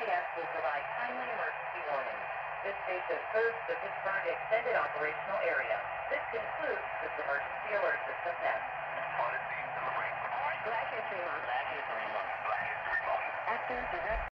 PIS will provide timely emergency warning. This station serves the Pittsburgh Extended Operational Area. This concludes this emergency alert system test. Black is 3 months. After the